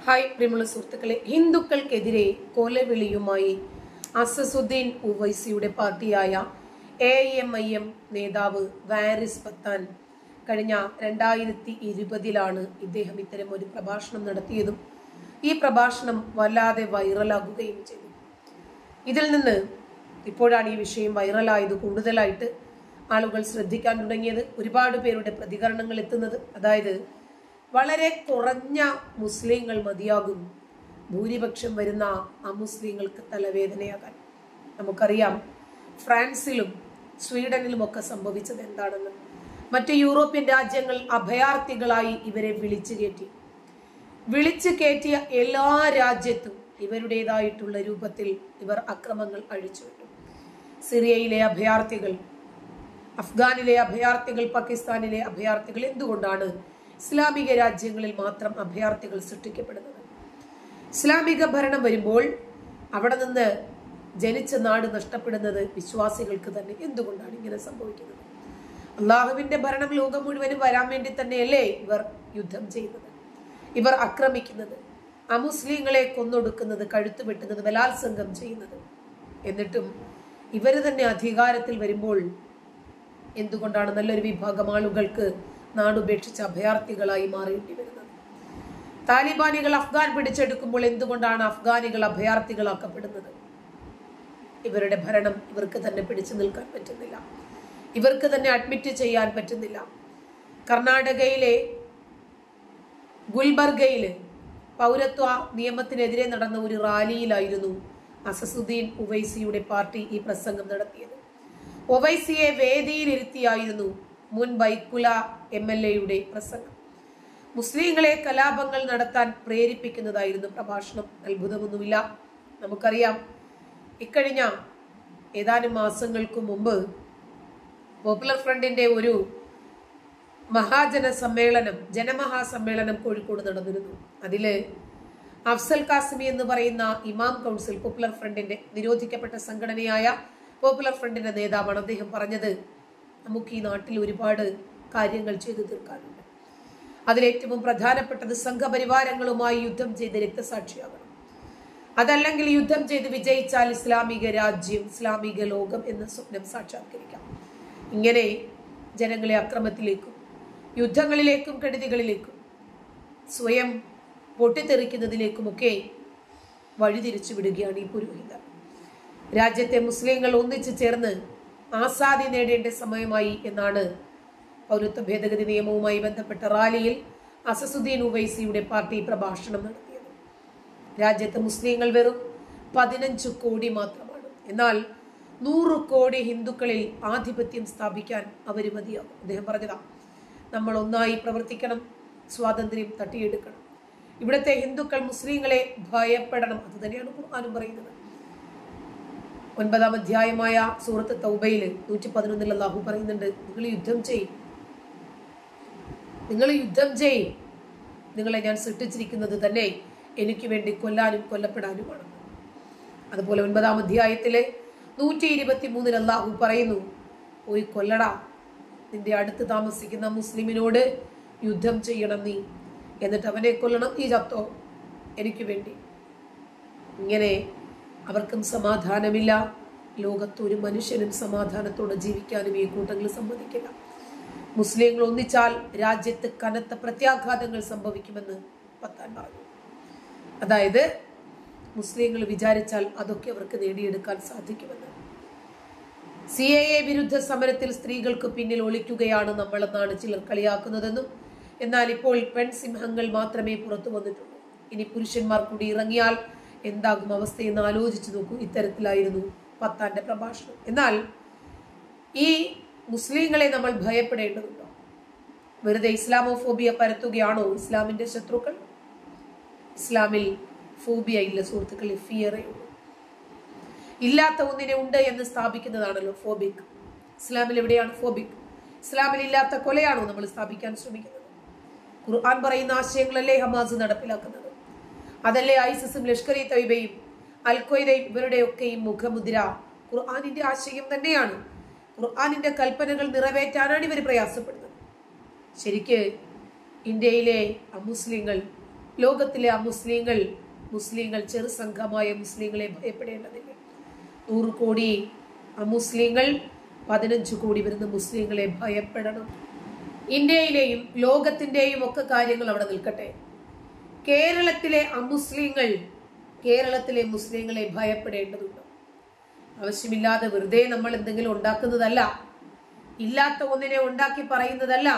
Hi പ്രിയമുള്ള സുഹൃത്തുക്കളെ, ഹിന്ദുക്കൾക്കെതിരെ കൊലവിളിയുമായി Asaduddin ഉവൈസിയുടെ പാർട്ടിയായ AIMIM നേതാവ് വാരിസ് പത്താൻ കഴിഞ്ഞ 2020 ഇദ്ദേഹം ഇത്തരം ഒരു പ്രഭാഷണം നടത്തിയതും ഈ പ്രഭാഷണം വല്ലാതെ വൈറലാകുകയും ചെയ്തു. ഇതിൽ നിന്ന് ഇപ്പോഴാണ് ഈ വിഷയം വൈറലായത് കൂടുതലായിട്ട് ആളുകൾ ശ്രദ്ധിക്കാൻ തുടങ്ങിയത്. ഒരുപാട് പേരുടെ പ്രതികരണങ്ങൾ എത്തുന്നത്, അതായത് വളരെ കുറഞ്ഞ മുസ്ലിങ്ങൾ മതിയാകും ഭൂരിപക്ഷം വരുന്ന അമുസ്ലിങ്ങൾക്ക് തലവേദനയാകാൻ. നമുക്കറിയാം ഫ്രാൻസിലും സ്വീഡനിലുമൊക്കെ സംഭവിച്ചത് എന്താണെന്ന്. മറ്റ് യൂറോപ്യൻ രാജ്യങ്ങൾ അഭയാർത്ഥികളായി ഇവരെ വിളിച്ചു കയറ്റിയ എല്ലാ രാജ്യത്തും ഇവരുടേതായിട്ടുള്ള രൂപത്തിൽ ഇവർ അക്രമങ്ങൾ അഴിച്ചുവിട്ടു. സിറിയയിലെ അഭയാർത്ഥികൾ, അഫ്ഗാനിലെ അഭയാർത്ഥികൾ, പാകിസ്ഥാനിലെ അഭയാർത്ഥികൾ. എന്തുകൊണ്ടാണ് ഇസ്ലാമിക രാജ്യങ്ങളിൽ മാത്രം അഭയാർത്ഥികൾ സൃഷ്ടിക്കപ്പെടുന്നത്? ഇസ്ലാമിക ഭരണം വരുമ്പോൾ അവിടെ നിന്ന് ജനിച്ച നാട് നഷ്ടപ്പെടുന്നത് വിശ്വാസികൾക്ക് തന്നെ. എന്തുകൊണ്ടാണ് ഇങ്ങനെ സംഭവിക്കുന്നത്? അള്ളാഹുവിന്റെ ഭരണം ലോകം മുഴുവനും വരാൻ വേണ്ടി തന്നെയല്ലേ ഇവർ യുദ്ധം ചെയ്യുന്നത്, ഇവർ ആക്രമിക്കുന്നത്, അമുസ്ലിങ്ങളെ കൊന്നൊടുക്കുന്നത്, കഴുത്തു വെട്ടുന്നത്, ബലാത്സംഗം ചെയ്യുന്നത്? എന്നിട്ടും ഇവര് തന്നെ അധികാരത്തിൽ വരുമ്പോൾ എന്തുകൊണ്ടാണ് നല്ലൊരു വിഭാഗം ആളുകൾക്ക് നാടുപേക്ഷിച്ച് അഭയാർത്ഥികളായി മാറേണ്ടി വരുന്നത്? താലിബാനികൾ അഫ്ഗാൻ പിടിച്ചെടുക്കുമ്പോൾ എന്തുകൊണ്ടാണ് അഫ്ഗാനികൾ അഭയാർത്ഥികളാക്കപ്പെടുന്നത്? ഇവരുടെ ഭരണം ഇവർക്ക് തന്നെ പിടിച്ചു നിൽക്കാൻ പറ്റുന്നില്ല, ഇവർക്ക് തന്നെ അഡ്മിറ്റ് ചെയ്യാൻ പറ്റുന്നില്ല. കർണാടകയിലെ ഗുൽബർഗയില് പൗരത്വ നിയമത്തിനെതിരെ നടന്ന ഒരു റാലിയിലായിരുന്നു അസസുദ്ദീൻ ഉവൈസിയുടെ പാർട്ടി ഈ പ്രസംഗം നടത്തിയത്. ഒവൈസിയെ വേദിയിലിരുത്തിയായിരുന്നു മുൻ ബൈക്കുല MLA പ്രസംഗം. മുസ്ലിങ്ങളെ കലാപങ്ങൾ നടത്താൻ പ്രേരിപ്പിക്കുന്നതായിരുന്നു പ്രഭാഷണം. അത്ഭുതമൊന്നുമില്ല. നമുക്കറിയാം, ഇക്കഴിഞ്ഞ ഏതാനും മാസങ്ങൾക്ക് മുമ്പ് പോപ്പുലർ ഫ്രണ്ടിന്റെ ഒരു ജനമഹാസമ്മേളനം കോഴിക്കോട് നടന്നിരുന്നു. അതില് അഫ്സൽ കാസിമി എന്ന് പറയുന്ന ഇമാം കൗൺസിൽ, പോപ്പുലർ ഫ്രണ്ടിന്റെ നിരോധിക്കപ്പെട്ട സംഘടനയായ പോപ്പുലർ ഫ്രണ്ടിന്റെ നേതാവാണ്. അദ്ദേഹം പറഞ്ഞത്, നമുക്ക് ഈ നാട്ടിൽ ഒരുപാട് കാര്യങ്ങൾ ചെയ്തു തീർക്കാനുണ്ട്. അതിലേറ്റവും പ്രധാനപ്പെട്ടത് സംഘപരിവാരങ്ങളുമായി യുദ്ധം ചെയ്ത് രക്തസാക്ഷിയാകണം. അതല്ലെങ്കിൽ യുദ്ധം ചെയ്ത് വിജയിച്ചാൽ ഇസ്ലാമിക രാജ്യം, ഇസ്ലാമിക ലോകം എന്ന സ്വപ്നം സാക്ഷാത്കരിക്കാം. ഇങ്ങനെ ജനങ്ങളെ അക്രമത്തിലേക്കും യുദ്ധങ്ങളിലേക്കും കെടുതികളിലേക്കും സ്വയം പൊട്ടിത്തെറിക്കുന്നതിലേക്കുമൊക്കെ വഴിതിരിച്ചു വിടുകയാണ് ഈ പുരോഹിതർ. രാജ്യത്തെ മുസ്ലിങ്ങൾ ഒന്നിച്ചു ചേർന്ന് ആസാദി നേടേണ്ട സമയമായി എന്നാണ് പൗരത്വ ഭേദഗതി നിയമവുമായി ബന്ധപ്പെട്ട റാലിയിൽ അസസുദ്ദീൻ ഉവൈസിയുടെ പാർട്ടി പ്രഭാഷണം നടത്തിയത്. രാജ്യത്തെ മുസ്ലിങ്ങൾ വെറും 15 കോടി മാത്രമാണ്. എന്നാൽ 100 കോടി ഹിന്ദുക്കളിൽ ആധിപത്യം സ്ഥാപിക്കാൻ അവര് മതിയാകും. അദ്ദേഹം പറഞ്ഞതാ, നമ്മൾ ഒന്നായി പ്രവർത്തിക്കണം, സ്വാതന്ത്ര്യം തട്ടിയെടുക്കണം. ഇവിടുത്തെ ഹിന്ദുക്കൾ മുസ്ലിങ്ങളെ ഭയപ്പെടണം. അത് തന്നെയാണ് ഖുർആനും പറയുന്നത്. 9-ാം അധ്യായമായ സൂറത്ത് തൗബയില് 111 അല്ലാഹു പറയുന്നുണ്ട്, നിങ്ങൾ യുദ്ധം ചെയ്യും, നിങ്ങളെ ഞാൻ സൃഷ്ടിച്ചിരിക്കുന്നത് തന്നെ എനിക്ക് വേണ്ടി കൊല്ലാനും കൊല്ലപ്പെടാനുമാണ്. അതുപോലെ 9-ാം അധ്യായത്തിലെ 123 അല്ലാഹു പറയുന്നു, പോയി കൊല്ലടാ, നിന്റെ അടുത്ത് താമസിക്കുന്ന മുസ്ലിമിനോട് യുദ്ധം ചെയ്യണം നീ, എന്നിട്ട് അവനെ കൊല്ലണം, നീ ചത്തോ എനിക്ക് വേണ്ടി. ഇങ്ങനെ അവർക്കും സമാധാനമില്ല. ലോകത്തൊരു മനുഷ്യനും സമാധാനത്തോടെ ജീവിക്കാനും ഈ കൂട്ടങ്ങൾ സമ്മതിക്കില്ല. മുസ്ലിങ്ങൾ ഒന്നിച്ചാൽ രാജ്യത്ത് കനത്ത പ്രത്യാഘാതങ്ങൾ സംഭവിക്കുമെന്ന് പത്താൻ പറഞ്ഞു. അതായത് മുസ്ലിങ്ങൾ വിചാരിച്ചാൽ അതൊക്കെ അവർക്ക് നേടിയെടുക്കാൻ സാധിക്കുമെന്ന്. CAA വിരുദ്ധ സമരത്തിൽ സ്ത്രീകൾക്ക് പിന്നിൽ ഒളിക്കുകയാണ് നമ്മളെന്നാണ് ചിലർ കളിയാക്കുന്നതെന്നും, എന്നാൽ ഇപ്പോൾ പെൺസിംഹങ്ങൾ മാത്രമേ പുറത്തു വന്നിട്ടുള്ളൂ. ഇനി പുരുഷന്മാർ കൂടി ഇറങ്ങിയാൽ എന്താകും അവസ്ഥയെന്ന് ആലോചിച്ചു നോക്കൂ. ഇത്തരത്തിലായിരുന്നു പത്താന്റെ പ്രഭാഷണം. എന്നാൽ ഈ മുസ്ലിങ്ങളെ നമ്മൾ ഭയപ്പെടേണ്ടതുണ്ടോ? വെറുതെ ഇസ്ലാമോഫോബിയ പരത്തുകയാണോ ഇസ്ലാമിന്റെ ശത്രുക്കൾ? ഇസ്ലാമിൽ ഫോബിയ ഇല്ല സുഹൃത്തുക്കളെ, ഫിയറേ ഉള്ളൂ. ഇല്ലാത്ത ഒന്നിനെ ഉണ്ട് എന്ന് സ്ഥാപിക്കുന്നതാണല്ലോ ഫോബിക്. ഇസ്ലാമിൽ എവിടെയാണ് ഫോബിക്? ഇസ്ലാമിൽ ഇല്ലാത്ത കൊലയാണോ നമ്മൾ സ്ഥാപിക്കാൻ ശ്രമിക്കുന്നത്? ഖുർആൻ പറയുന്ന ആശയങ്ങളല്ലേ ഹമാസ് നടപ്പിലാക്കുന്നത്? അതല്ലേ ഐസിസും ലഷ്കർ-ഇ തയ്യബയും അൽ-ഖ്വയ്ദയും ഇവരുടെയൊക്കെയും മുഖമുദ്ര ഖുർആനിന്റെ ആശയം തന്നെയാണ്. ഖുർആനിന്റെ കൽപ്പനകൾ നിറവേറ്റാനാണ് ഇവർ പ്രയാസപ്പെടുന്നത്. ശരിക്ക് ഇന്ത്യയിലെ അമുസ്ലിങ്ങൾ ലോകത്തിലെ ആ മുസ്ലിങ്ങൾ ചെറു സംഘമായ മുസ്ലിങ്ങളെ ഭയപ്പെടേണ്ടതില്ല. 100 കോടി മുസ്ലിങ്ങൾ 15 കോടി വരുന്ന മുസ്ലിങ്ങളെ ഭയപ്പെടണം. ഇന്ത്യയിലെയും ലോകത്തിന്റെയും ഒക്കെ കാര്യങ്ങൾ അവിടെ നിൽക്കട്ടെ. കേരളത്തിലെ മുസ്ലിങ്ങളെ ഭയപ്പെടേണ്ടതുണ്ട്. ആവശ്യമില്ലാതെ വെറുതെ നമ്മൾ എന്തെങ്കിലും ഉണ്ടാക്കുന്നതല്ല, ഇല്ലാത്ത ഒന്നിനെ ഉണ്ടാക്കി പറയുന്നതല്ല.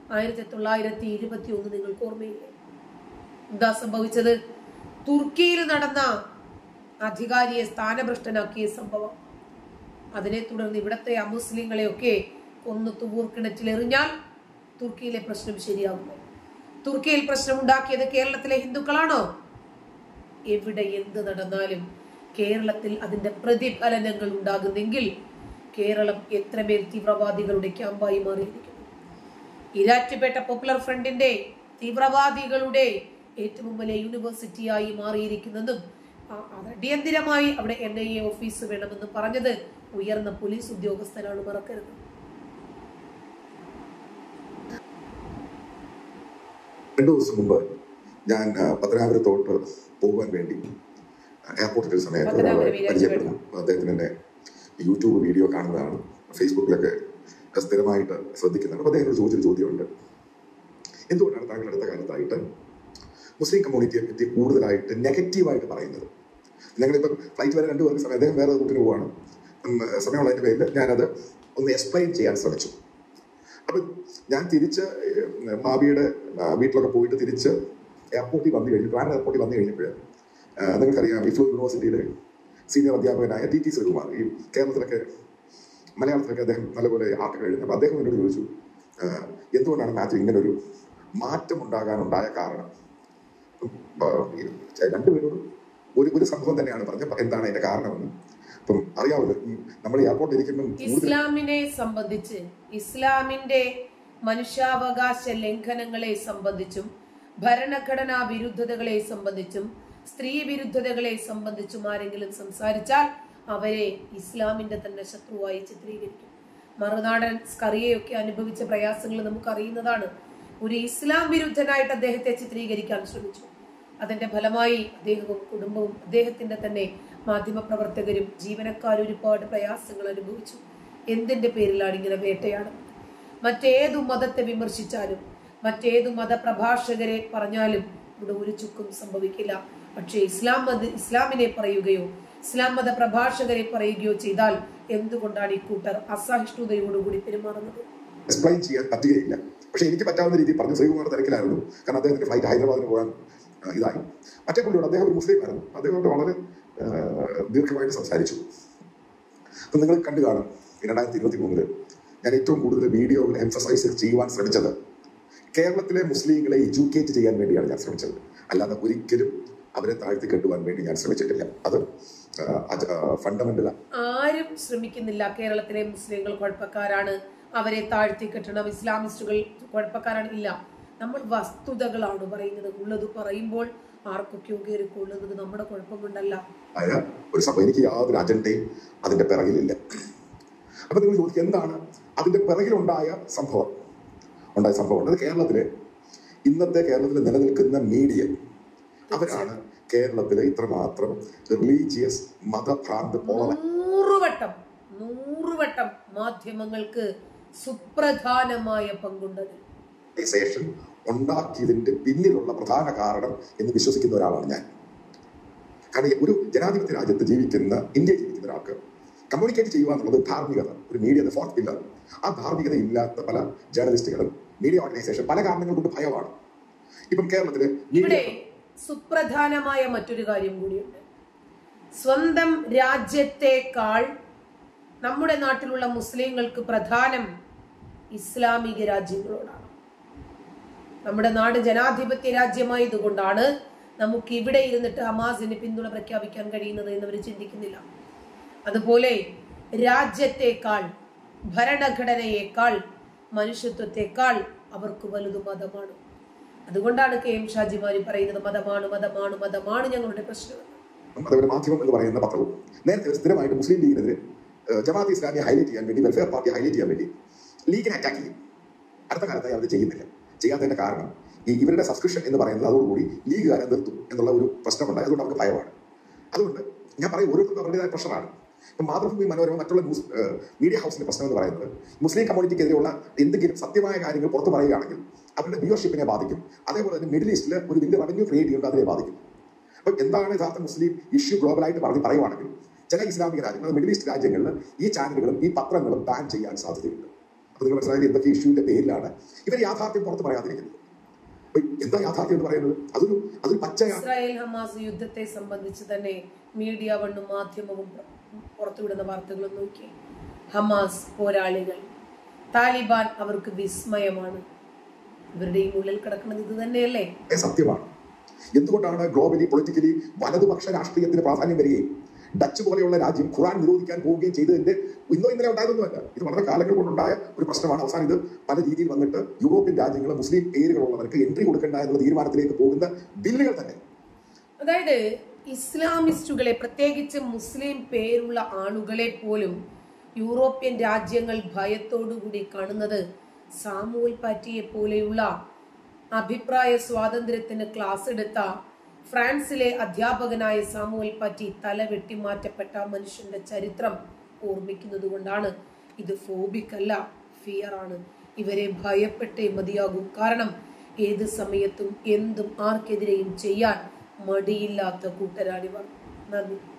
1921 നിങ്ങൾക്ക് ഓർമ്മയില്ലേ എന്താ സംഭവിച്ചത്? തുർക്കിയിൽ നടന്ന അധികാരിയെ സ്ഥാനഭ്രഷ്ടനാക്കിയ സംഭവം. അതിനെ തുടർന്ന് ഇവിടത്തെ അമുസ്ലിങ്ങളെയൊക്കെ കൊന്നു തുവൂർക്കിണറ്റിലെറിഞ്ഞാൽ തുർക്കിയിലെ പ്രശ്നം ശരിയാകുമോ? തുർക്കിയിൽ പ്രശ്നം ഉണ്ടാക്കിയത് കേരളത്തിലെ ഹിന്ദുക്കളാണോ? എവിടെ എന്ത് നടന്നാലും കേരളത്തിൽ അതിന്റെ പ്രതിഫലനങ്ങൾ ഉണ്ടാകുന്നെങ്കിൽ കേരളം എത്രമേൽ തീവ്രവാദികളുടെ ക്യാമ്പായി മാറിയിരിക്കുന്നു. ഈരാറ്റുപേട്ട പോപ്പുലർ ഫ്രണ്ടിന്റെ തീവ്രവാദികളുടെ ഏറ്റവും വലിയ യൂണിവേഴ്സിറ്റിയായി മാറിയിരിക്കുന്നതും അടിയന്തിരമായി അവിടെ NIA ഓഫീസ് വേണമെന്ന് പറഞ്ഞത് ഉയർന്ന പോലീസ് ഉദ്യോഗസ്ഥനാണ്, മറക്കരുത്. രണ്ടു ദിവസം മുമ്പ് ഞാൻ പത്തനാപുരത്തോട്ട് പോകാൻ വേണ്ടി എയർപോർട്ടിൽ ഒരു സമയത്ത് ഒരാളെ പരിചയപ്പെടുന്നു. അദ്ദേഹത്തിന് എന്നെ യൂട്യൂബ് വീഡിയോ കാണുന്നതാണ്, ഫേസ്ബുക്കിലൊക്കെ സ്ഥിരമായിട്ട് ശ്രദ്ധിക്കുന്നതാണ്. അപ്പോൾ അദ്ദേഹം ചോദിച്ചൊരു ചോദ്യമുണ്ട്, എന്തുകൊണ്ടാണ് താങ്കൾ അടുത്ത കാലത്തായിട്ട് മുസ്ലിം കമ്മ്യൂണിറ്റിയെ പറ്റി കൂടുതലായിട്ട് നെഗറ്റീവായിട്ട് പറയുന്നത്? ഞങ്ങളിപ്പം ഫ്ലൈറ്റ് വരെ 2 പേർക്ക് സമയം, അദ്ദേഹം വേറെ റൂട്ടിന് പോവാണ്, സമയമുള്ളതിൻ്റെ പേരിൽ ഞാനത് ഒന്ന് എക്സ്പ്ലെയിൻ ചെയ്യാൻ ശ്രമിച്ചു. അപ്പം ഞാൻ തിരിച്ച് മാവിയുടെ വീട്ടിലൊക്കെ പോയിട്ട് തിരിച്ച് എയർപോർട്ടിൽ വന്നു കഴിഞ്ഞു, ട്രാവൻ എയർപോർട്ടിൽ വന്നു കഴിഞ്ഞപ്പോൾ നിങ്ങൾക്കറിയാം ഇഫ്ലൂ യൂണിവേഴ്സിറ്റിയിലെ സീനിയർ അധ്യാപകനായ TT ശ്രീകുമാർ, ഈ കേരളത്തിലൊക്കെ മലയാളത്തിലൊക്കെ അദ്ദേഹം നല്ലപോലെ ആർട്ടിക്കിൾ എഴുതുന്നത്. അപ്പോൾ അദ്ദേഹം എന്നോട് ചോദിച്ചു, എന്തുകൊണ്ടാണ് മാത്യു ഇങ്ങനൊരു മാറ്റം ഉണ്ടാകാനുണ്ടായ കാരണം? രണ്ടുപേരോടും ഒരു സംഭവം തന്നെയാണ് പറഞ്ഞത്, എന്താണ് അതിന്റെ കാരണമെന്ന്. അപ്പം അറിയാമല്ലോ, നമ്മൾ എയർപോർട്ടിൽ ഇരിക്കുമ്പോൾ ഇസ്ലാമിനെ സംബന്ധിച്ച്, ഇസ്ലാമിന്റെ മനുഷ്യാവകാശ ലംഘനങ്ങളെ സംബന്ധിച്ചും ഭരണഘടനാ വിരുദ്ധതകളെ സംബന്ധിച്ചും സ്ത്രീ വിരുദ്ധതകളെ സംബന്ധിച്ചും ആരെങ്കിലും സംസാരിച്ചാൽ അവരെ ഇസ്ലാമിന്റെ തന്നെ ശത്രുവായി ചിത്രീകരിക്കും. മറുനാടൻ സ്കറിയയൊക്കെ അനുഭവിച്ച പ്രയാസങ്ങൾ നമുക്ക് അറിയുന്നതാണ്. ഒരു ഇസ്ലാം വിരുദ്ധനായിട്ട് അദ്ദേഹത്തെ ചിത്രീകരിക്കാൻ ശ്രമിച്ചു. അതിന്റെ ഫലമായി അദ്ദേഹവും കുടുംബവും അദ്ദേഹത്തിന്റെ തന്നെ മാധ്യമപ്രവർത്തകരും ജീവനക്കാരും ഒരുപാട് പ്രയാസങ്ങൾ അനുഭവിച്ചു. എന്തിന്റെ പേരിലാണ് ഇങ്ങനെ വേട്ടയാടുന്നത്? മറ്റേതു മതത്തെ വിമർശിച്ചാലും മറ്റേതു മതപ്രഭാഷകരെ പറഞ്ഞാലും ഇവിടെ ഒരു ചുക്കും സംഭവിക്കില്ല. പക്ഷേ ഇസ്ലാമിനെ പറയുകയോ ഇസ്ലാം മത പ്രഭാഷകരെ പറയുകയോ ചെയ്താൽ എന്തുകൊണ്ടാണ് ഈ കൂട്ടർ അസഹിഷ്ണുതയോടുകൂടി പെരുമാറുന്നത്? എക്സ്പ്ലെയിൻ ചെയ്യാൻ പറ്റുകയില്ല. പക്ഷെ എനിക്ക് പറ്റാവുന്ന രീതിയിൽ പറഞ്ഞു. ശ്രീകുമാർ തിരക്കിലായിരുന്നു, കാരണം അദ്ദേഹത്തിന്റെ ഫ്ലൈറ്റ് ഹൈദരാബാദിന് പോകാൻ ഇതായി. മറ്റേ പുള്ളിയോട്, അദ്ദേഹം ഒരു മുസ്ലിം ആയിരുന്നു, അദ്ദേഹത്തോട് വളരെ ദീർഘമായിട്ട് സംസാരിച്ചു. അപ്പം നിങ്ങൾ കണ്ടു കാണും, 2023 ഞാൻ ഏറ്റവും കൂടുതൽ വീഡിയോയിൽ എംഫസൈസ് ചെയ്യുവാൻ ശ്രമിച്ചത് കേരളത്തിലെ മുസ്ലിങ്ങളെ എഡ്യൂക്കേറ്റ് ചെയ്യാൻ വേണ്ടിയാണ് ഞാൻ ശ്രമിച്ചത്. അല്ലാതെ ഒരിക്കലും അവരെ താഴ്ത്തി കെട്ടുവാൻ വേണ്ടി ഞാൻ ശ്രമിച്ചിട്ടില്ല. അത് ഫണ്ടമെന്റലാണ്. ആരും ശ്രമിക്കുന്നില്ല. കേരളത്തിലെ മുസ്ലിങ്ങൾ കുഴപ്പക്കാരാണ്, അവരെ താഴ്ത്തി കെട്ടണം, ഇസ്ലാമിസ്റ്റുകൾ കുഴപ്പക്കാരാണ്. ഇല്ല, നമ്മൾ വസ്തുതകളാണ് പറയുന്നത്. ഉള്ളത് പറയുമ്പോൾ ആർക്കൊക്കെയോ കയറിക്കൊള്ളുന്നത് നമ്മുടെ കുഴപ്പം കൊണ്ടല്ല. ഒരു സംഭവം, എനിക്ക് യാതൊരു അജണ്ടയും അതിന്റെ പിറകിലില്ല. അപ്പൊ നിങ്ങൾ ചോദിക്കുക, എന്താണ് അതിന്റെ പിറകിലുണ്ടായ സംഭവം? അത് ഇന്നത്തെ കേരളത്തിൽ നിലനിൽക്കുന്ന മീഡിയ, അവരാണ് കേരളത്തിലെ ഇത്രമാത്രം റിലീജിയസ് മതഭ്രാന്ത് 100 വട്ടം മാധ്യമങ്ങൾക്ക് സുപ്രധാനമായ പങ്കുണ്ടത്. ഉണ്ടാക്കിയതിന്റെ പിന്നിലുള്ള പ്രധാന കാരണം എന്ന് വിശ്വസിക്കുന്ന ഒരാളാണ് ഞാൻ. കാരണം ഒരു ജനാധിപത്യ രാജ്യത്ത് ജീവിക്കുന്ന, ഇന്ത്യയിൽ ജീവിക്കുന്ന ഒരാൾക്ക് കമ്മ്യൂണിക്കേറ്റ് ചെയ്യുക എന്നുള്ളത് ധാർമ്മികത, ഒരു മീഡിയ ഫോർത്ത് പില്ലർ. ആ ധാർമ്മികത ഇല്ലാത്ത പല ജേർണലിസ്റ്റുകളും മീഡിയ ഓർഗനൈസേഷൻ പല കാരണങ്ങൾ കൊണ്ട് ഭയമാണ്. ഇപ്പം കേരളത്തില് ഇവിടെ സുപ്രധാനമായ മറ്റൊരു കാര്യം കൂടിയുണ്ട്. സ്വന്തം രാജ്യത്തെക്കാൾ നമ്മുടെ നാട്ടിലുള്ള മുസ്ലിങ്ങൾക്ക് പ്രധാനം ഇസ്ലാമിക രാജ്യങ്ങളോടാണ്. നമ്മുടെ നാട് ജനാധിപത്യ രാജ്യമായതുകൊണ്ടാണ് നമുക്ക് ഇവിടെ ഇരുന്നിട്ട് ഹമാസിന് പിന്തുണ പ്രഖ്യാപിക്കാൻ കഴിയുന്നത് എന്നവർ ചിന്തിക്കുന്നില്ല. അതുപോലെ രാജ്യത്തെക്കാൾ, ഭരണഘടനയേക്കാൾ, മനുഷ്യത്വത്തെക്കാൾ അവർക്ക് വലുത് മതമാണ്. അതുകൊണ്ടാണ് KM ഷാജിമാരി പറയുന്നത് മതമാണ് ഞങ്ങളുടെ പ്രശ്നം. മാധ്യമം എന്ന് പറയുന്ന പത്രവും നേരത്തെ സ്ഥിരമായിട്ട് മുസ്ലിം ലീഗിനെതിരെ, ജമാഅത്ത് ഇസ്ലാമിയെ ഹൈലൈറ്റ് ചെയ്യാൻ വേണ്ടി, വെൽഫെയർ പാർട്ടിയെ ഹൈലൈറ്റ് ചെയ്യാൻ വേണ്ടി ലീഗിനെ അറ്റാക്ക് ചെയ്യും. അടുത്ത കാലത്തായി അവർ ചെയ്യുന്നില്ല. ചെയ്യാത്തതിന്റെ കാരണം ഇവരുടെ സബ്സ്ക്രിപ്ഷൻ എന്ന് പറയുന്നത് അതോടുകൂടി ലീഗുകാരെ നിർത്തും എന്നുള്ള ഒരു പ്രശ്നമുണ്ടായി. അതുകൊണ്ട് അവർക്ക് ഭയമാണ്. അതുകൊണ്ട് ഞാൻ പറയും, ഓരോരുത്തർക്കും അവരുടേതായ പ്രഷറാണ്. ഇപ്പം മാതൃഭൂമി, മനോരമ, മറ്റുള്ള ന്യൂസ് മീഡിയ ഹൗസിന്റെ പ്രശ്നം എന്ന് പറയുന്നത് മുസ്ലിം കമ്മ്യൂണിറ്റിക്കെതിരെയുള്ള എന്തെങ്കിലും സത്യമായ കാര്യങ്ങൾ പുറത്തു പറയുകയാണെങ്കിൽ അവരുടെ വ്യൂവർഷിപ്പിനെ ബാധിക്കും. അതേപോലെ തന്നെ മിഡിൽ ഈസ്റ്റിൽ ഒരു വലിയ റവന്യൂ ക്രിയേറ്റ് ചെയ്യുന്നത് അതിനെ ബാധിക്കും. അപ്പം എന്താണ് യഥാർത്ഥ മുസ്ലിം ഇഷ്യൂ ഗ്ലോബലായിട്ട് പറയുവാണെങ്കിൽ ചില ഇസ്ലാമിക രാജ്യങ്ങൾ, മിഡിൽ ഈസ്റ്റ് രാജ്യങ്ങളിൽ ഈ ചാനലുകളും ഈ പത്രങ്ങളും ബാൻ ചെയ്യാൻ സാധ്യതയുണ്ട്. അപ്പോൾ നിങ്ങൾ മനസ്സിലായാലും എന്തൊക്കെ ഇഷ്യൂവിന്റെ പേരിലാണ് ഇവർ യാഥാർത്ഥ്യം പുറത്ത് പറയാതിരിക്കുന്നത്. എന്താ യാഥാർത്ഥ്യം എന്ന് പറയുന്നത്? അതൊരു പച്ചയാണ്. ഇസ്രായേൽ ഹമാസ് യുദ്ധത്തെ സംബന്ധിച്ച് തന്നെ മീഡിയ വണ്ണും മാധ്യമവും പുറത്തുവിടുന്ന വാർത്തകളും നോക്കി. ഹമാസ് പോരാളികൾ, താലിബാൻ അവർക്ക് വിസ്മയമാണ്. ഇവരുടെയും ഉള്ളിൽ കിടക്കുന്നത് ഇത് തന്നെയല്ലേ? സത്യമാണ്. എന്തുകൊണ്ടാണ് ഗ്ലോബലി പൊളിറ്റിക്കലി വലതുപക്ഷ രാഷ്ട്രീയത്തിന് പ്രാധാന്യം വരികയും ഡച്ച് പോലെയുള്ള രാജ്യം ഖുർആൻ നിരോധിക്കാൻ പോവുകയും ചെയ്തതിന്റെ ഇന്നലെ ഉണ്ടായതൊന്നുമല്ല. ഇത് വളരെ കാലങ്ങൾ കൊണ്ടുണ്ടായ ഒരു പ്രശ്നമാണ്. അവസാനം ഇത് പല രീതിയിൽ വന്നിട്ട് യൂറോപ്യൻ രാജ്യങ്ങൾ മുസ്ലിം പേരുകളുള്ളവർക്ക് എൻട്രി കൊടുക്കേണ്ട എന്നുള്ള തീരുമാനത്തിലേക്ക് പോകുന്ന ബില്ലുകൾ തന്നെ. അതായത് ഇസ്ലാമിസ്റ്റുകളെ, പ്രത്യേകിച്ച് മുസ്ലിം പേരുള്ള ആളുകളെ പോലും യൂറോപ്യൻ രാജ്യങ്ങൾ ഭയത്തോടുകൂടി കാണുന്നത് സാമുവൽ പാറ്റിയെ പോലെയുള്ള അഭിപ്രായ സ്വാതന്ത്ര്യത്തിന് ക്ലാസ് എടുത്ത ഫ്രാൻസിലെ അധ്യാപകനായ സാമുവൽ പാറ്റി തല വെട്ടിമാറ്റപ്പെട്ട മനുഷ്യന്റെ ചരിത്രം ഓർമ്മിക്കുന്നത് കൊണ്ടാണ്. ഇത് ഫോബിക് അല്ല, ഫിയർ ആണ്. ഇവരെ ഭയപ്പെട്ടേ മതിയാകൂ. കാരണം ഏത് സമയത്തും എന്തും ആർക്കെതിരെയും ചെയ്യാൻ മടിയില്ലാത്ത കൂട്ടരാണിവർ. നന്ദി.